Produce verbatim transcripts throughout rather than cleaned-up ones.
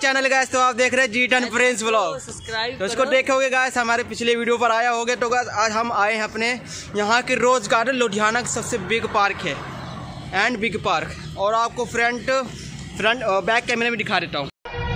Channel guys, तो आप देख रहे हैं G ten prince vlog. Subscribe तो इसको देखोगे गाइस, हमारे पिछले वीडियो पर आया होगे। तो गाइस आज हम आए हैं अपने यहाँ के रोज गार्डन, लुधियाना का सबसे बिग पार्क है एंड बिग पार्क, और आपको फ्रंट फ्रंट बैक कैमरे में दिखा देता हूँ।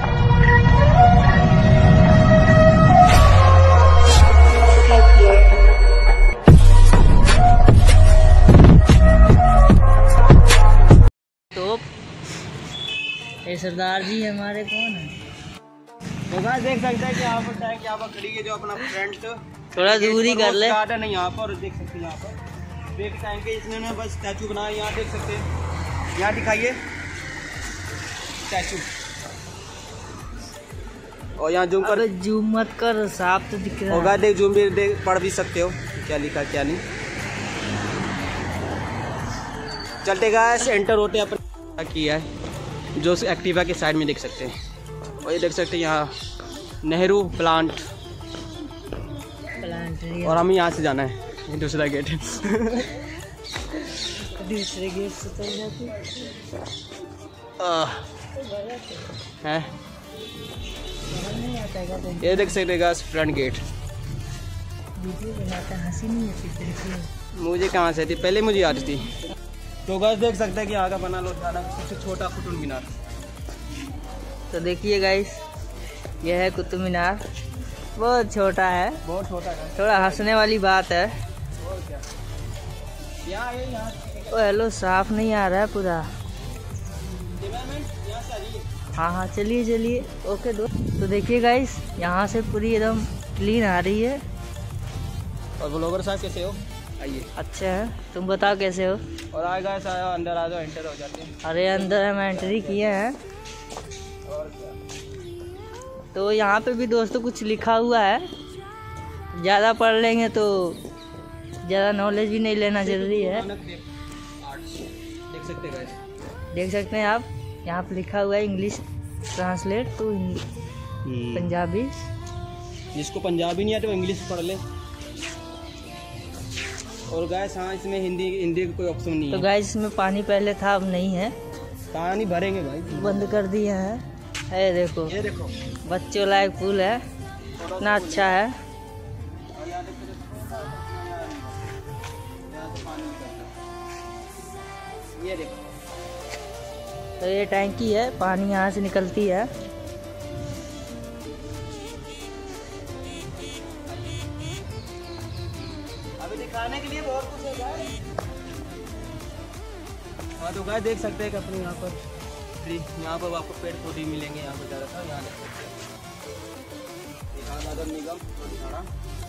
तो ये सरदार जी हमारे कौन है? तो गाइस देख सकते हैं कि यहाँ पर टैंक यहाँ पर खड़ी है, जो अपना फ्रंट थोड़ा दूरी कर ले। गार्डन है यहाँ पर, देख सकते हैं यहाँ पर बिग टैंक है। इसने ना बस स्टैचू बनाया, यहाँ देख सकते हैं, यहाँ दिखाइए स्टैचू। और यहाँ जूम कर, जूम मत कर, साफ तो दिख रहा है। होगा देख, जूम भी देख, पढ़ भी सकते हो क्या लिखा क्या नहीं। चलते गाइस एंटर होते हैं अपने किया है, जो एक्टिवा के साइड में देख सकते हैं। और ये देख सकते हैं यहाँ नेहरू प्लांट प्लांट, और हमें यहाँ से जाना है दूसरा गेट। दूसरे गेट से चल जाते हैं। ये देख सकते हैं फ्रंट गेट। वीडियो बनाता हंसी नहीं आती मुझे कहाँ से थी, पहले मुझे याद थी। तो गाइस देख सकते हैं कि यहाँ का बना लुधियाना का सबसे छोटा कुतुब मीनार। तो देखिए गाइस, यह है कुतुब मीनार, बहुत छोटा है, बहुत छोटा है, थोड़ा हंसने वाली बात है। और क्या यहाँ है, यहाँ ओ हेलो, साफ नहीं आ रहा है पूरा। यहाँ से आ जाइए। हाँ हाँ चलिए चलिए, ओके दो। तो देखिए गाइस, यहाँ से पूरी एकदम क्लीन आ रही है। और ब्लॉगर साहब कैसे हो? आइए। अच्छा है, तुम बताओ कैसे हो? और आए गाइस, आया अंदर आ जाओ, एंटर हो जाते हैं। अरे अंदर हम एंट्री किए हैं। और क्या, तो यहाँ पे भी दोस्तों कुछ लिखा हुआ है, ज़्यादा पढ़ लेंगे तो ज़्यादा नॉलेज भी नहीं लेना जरूरी है। देख सकते हैं गाइस, देख सकते हैं आप, यहाँ पे लिखा हुआ है इंग्लिश ट्रांसलेट टू पंजाबी। जिसको पंजाबी नहीं आती वो इंग्लिश पढ़ ले। और गाइस हाँ, इसमें हिंदी हिंदी का कोई ऑप्शन नहीं तो है। गाइस इसमें पानी पहले था, अब नहीं है, पानी भरेंगे भाई, बंद कर दिए हैं। है देखो, ये देखो बच्चों लायक पूल है, इतना अच्छा है। ये देखो, तो ये टैंकी है, पानी यहाँ से निकलती है। अभी दिखाने के लिए बहुत कुछ है गाइस। हाँ तो गाइस देख सकते हैं कि अपने यहाँ पर फ्री, यहाँ पर आपको पेड़ पौधे मिलेंगे। यहाँ पर ज़्यादा था, यहाँ देख सकते हैं नगर निगम लुधियाना,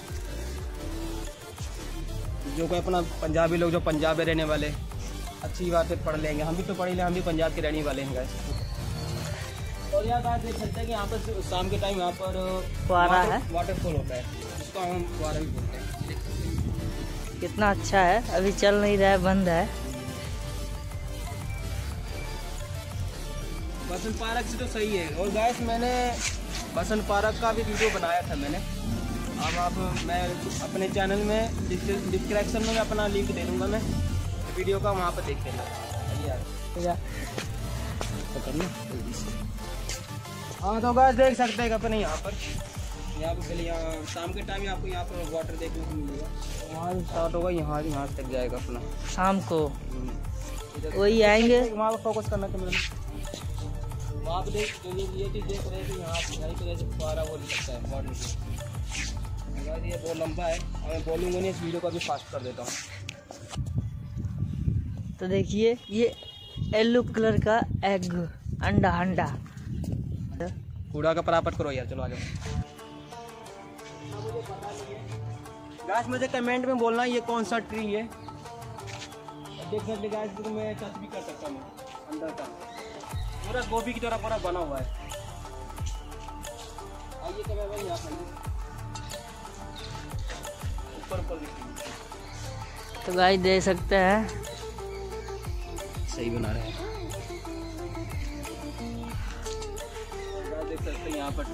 जो कोई अपना पंजाबी लोग, जो पंजाब में रहने वाले, अच्छी बातें पढ़ लेंगे। हम भी तो पढ़ लें, हम भी पंजाब के रहने वाले हैं गाइस। और यहाँ गाइस देख सकते हैं कि यहाँ पर शाम के टाइम यहाँ पर फुहारा है, वाटरफॉल होता है, जिसको हम फुहारा भी बोलते हैं। कितना अच्छा है। अभी चल नहीं रहा है, बंद है। बसंत पार्क से तो सही है। और गाइस मैंने बसंत पार्क का भी वीडियो बनाया था मैंने। अब आप मैं अपने चैनल में डिस्क्रिप्शन में अपना लिंक दे दूँगा मैं वीडियो का, वहाँ पर देख लेना। हाँ तो गाइस देख सकते हैं अपने यहाँ पर, यहाँ पर पहले यहाँ शाम के टाइम आपको यहाँ पर वाटर देखने को मिलेगा। वहाँ स्टार्ट होगा, यहाँ यहाँ तक जाएगा अपना शाम को वही आएंगे। वहाँ पर फोकस करना तो मेरा वहाँ पे देख, जो ये ये चीज़ देख रहे हैं कि यहाँ यहीं पर जैसे फुहारा वो लगता है वाटर से। ये बहुत लंबा है, और मैं बोलूँगा नहीं, इस वीडियो को भी फास्ट कर देता हूँ। तो देखिए, ये येलो कलर का एग, अंडा अंडा। कूड़ा का परापट करो यार, चलो आ जाओ। गाइस मुझे कमेंट में बोलना ये कौन सा ट्री है। देख सकते गाइस, तो मैं टच भी कर सकता हूँ अंदर का, पूरा गोभी की तरह पूरा बना हुआ है। आइए तो मैं भाई यहाँ पर ऊपर ऊपर तो गाइस देख सकते हैं, सही बना रहे हैं। देख सकते हैं यहाँ पर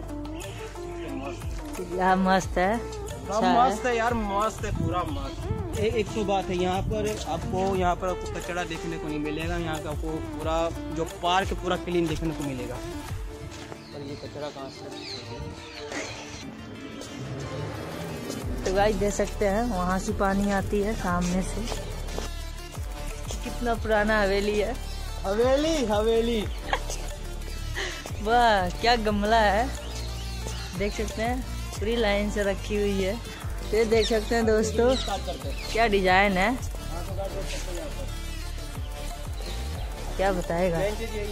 यहाँ मस्त है, अच्छा मस्त है यार, मस्त है, पूरा मस्त। एक एक तो बात है, यहाँ पर आपको यहाँ पर आपको कचरा देखने को नहीं मिलेगा। यहाँ का आपको पूरा जो पार्क पूरा क्लीन देखने को मिलेगा। कचरा कहाँ से। तो गाइस देख सकते हैं वहाँ से पानी आती है सामने से। कितना पुराना हवेली है। हवेली हवेली वाह क्या गमला है, देख सकते हैं पूरी लाइन से रखी हुई है। तो ये देख सकते हैं दोस्तों क्या डिजाइन है, क्या बताएगा।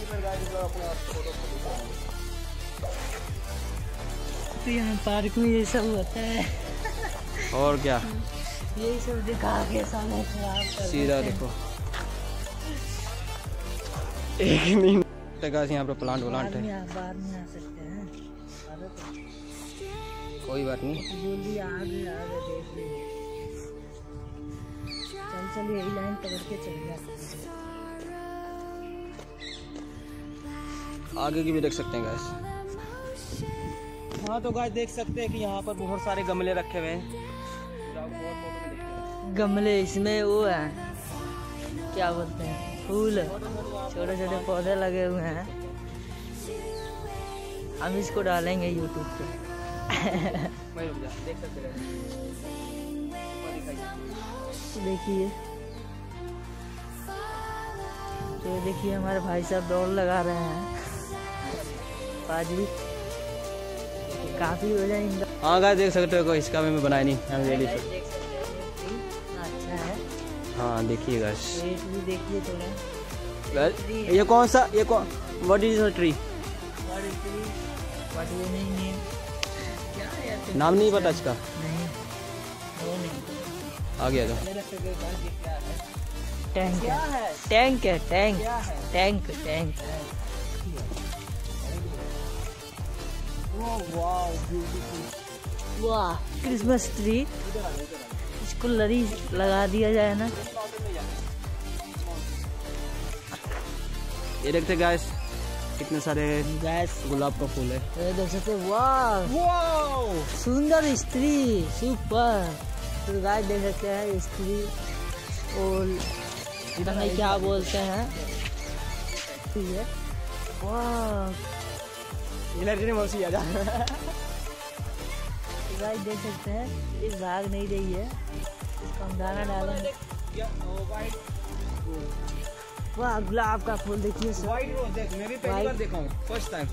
तो यहाँ पार्क में ये सब होता है और क्या, यही सब दिखा के समय खराब कर सीधा देते हैं। देखो एक मिनट यहाँ पर प्लांट व्लांट बाहर में है। आ- बाहर में आ सकते हैं। अरे तो कोई बात नहीं, जल्दी आ गए आ गए देख लीजिए। चल चल यही लाइन पकड़ के चल गया। आगे की भी देख सकते हैं गाइस। हाँ तो गाइस देख सकते हैं कि यहाँ पर बहुत सारे गमले रखे हुए हैं। गमले इसमें वो है क्या बोलते हैं, फूल, छोटे छोटे पौधे लगे हुए हैं। हम इसको डालेंगे यूट्यूब पे। वहीं रुक जा, देख सकते हैं। देखिए तो देखिए हमारे भाई साहब दौड़ लगा रहे हैं। बाजी काफी हो जाएंगे। हाँ गाइस देख सकते हो, इसका भी मैं बनाया नहीं हवेली से। देख सकते हैं अच्छा है। हाँ देखिए गाइस, रेट भी देखिए थोड़ा। ये कौन सा, ये कौन, व्हाट इज द ट्री, नाम नहीं पता इसका। नहीं वो नहीं। आ गया तो टैंक है, टैंक है, टैंक टैंक टैंक। वाह क्रिसमस ट्री, इसको लड़ी लगा दिया जाए ना। ये देखते गाइस कितने सारे गैस गुलाब का फूल है। ये देख सकते हैं, वाह वाओ सुंदर स्त्री, सुपर। तो गाइस देख सकते हैं स्त्री और इधर क्या बोलते हैं, ठीक है। वाह इधर मौसी आ जा। गाइस देख सकते हैं ये भाग नहीं रही है, इसको हम दाना डालेंगे। वाह गुलाब का फूल देखिए सर। व्हाइट रोज देख, मैं भी पहली बार देखा हूँ, फर्स्ट टाइम।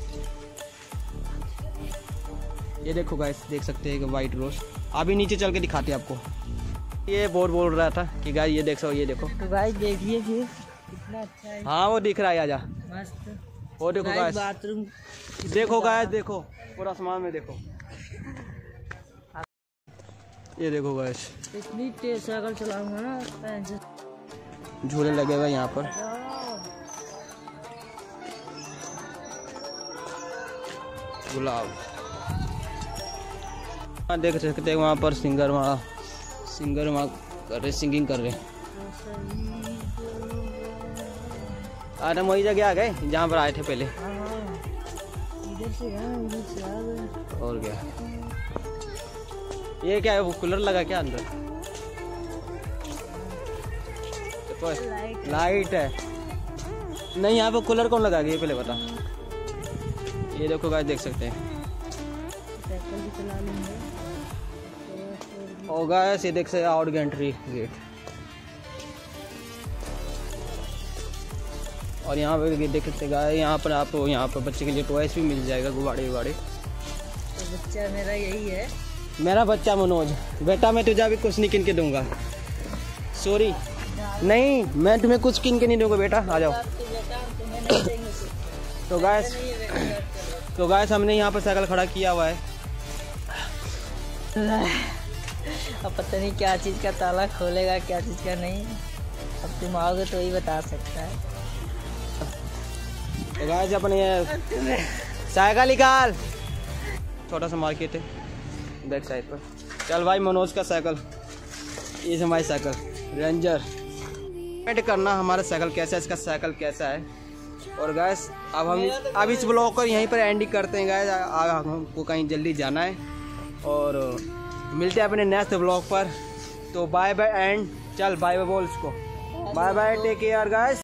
ये देखो गाइस देख सकते हैं कि व्हाइट रोज। अभी नीचे चल के दिखाते हैं आपको। ये बोर्ड बोल रहा था कि गाइस ये देखो, ये देखो। तो गाइस देखिए फिर कितना अच्छा है। हाँ वो दिख रहा है, आजा मस्त। वो देखो गाइस, बाथरूम देखो गाइस, देखो पूरा आसमान में देखो। ये देखो गाइस, इतनी तेज साइकिल चलाऊंगा ना पैन से। झूले लगे हुए यहाँ पर। गुलाब हाँ देख सकते हैं वहाँ पर सिंगर, वहाँ सिंगर वहाँ कर रहे, सिंगिंग कर रहे। आज हम वही जगह आ गए जहाँ पर आए थे पहले। इधर से गए, इधर से आ गए। और क्या, ये क्या है, वो कूलर लगा क्या अंदर? देखो लाइट है नहीं, यहाँ पे कूलर कौन लगा, ये पहले बता। ये देखो गाइस देख सकते हैं। साइकिल भी चला लेंगे। और गाइस ये देख सकते हैं आउट एंट्री गेट। और यहाँ पे देख सकते हैं यहाँ पर आपको, यहाँ पर बच्चे के लिए टॉयस भी मिल जाएगा, गुब्बारे गुब्बारे। तो बच्चा मेरा यही है, मेरा बच्चा मनोज। बेटा मैं तुझे अभी कुछ नहीं किन के दूंगा, सॉरी नहीं, मैं तुम्हें कुछ किन के नहीं दूंगा बेटा, आ जाओ। तो गाइस तो गाइस हमने यहाँ पर साइकिल खड़ा किया हुआ है। अब पता नहीं क्या चीज़ का ताला खोलेगा, क्या चीज़ का नहीं। अब तुम आओगे तो ही बता सकता है। तो गाइस अपने साइकिल निकाल, छोटा सा मार्केट है बैक साइड पर। चल भाई मनोज का साइकिल, ये हमारी साइकिल रेंजर। कमेंट करना हमारा साइकिल कैसा है, इसका साइकिल कैसा है। और गाइस अब हम अब इस ब्लॉग को यहीं पर एंडिंग करते हैं गाइस, हमको कहीं जल्दी जाना है और मिलते हैं अपने नेक्स्ट ब्लॉग पर। तो बाय बाय एंड चल बाय बाय बोल इसको, bye bye, take care guys.